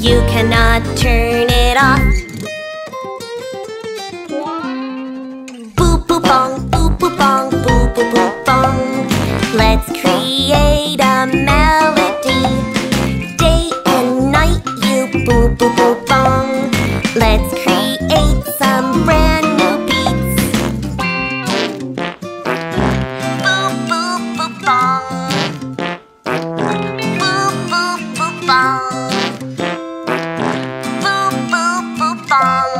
You cannot turn it off. Boop boop bong, boop boop bong, boop boop boop bong. Let's create a melody. Day and night you boop boop boop bong. Let's create some brand new beats. Boop boop boop bong. Boop boop boop bong. Boop boop boop bong.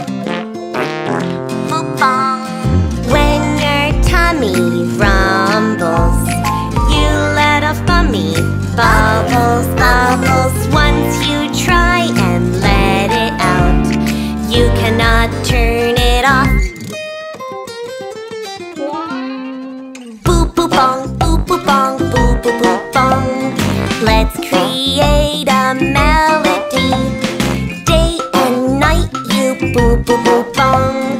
Boop bong. When your tummy rumbles, you let off bummy bubbles, bubbles. Once you try and let it out, you cannot turn it off. Boop boop bong, boop boop bong, boop boop boop bong. Let's create a melody. Day and night you boop boop boop bong.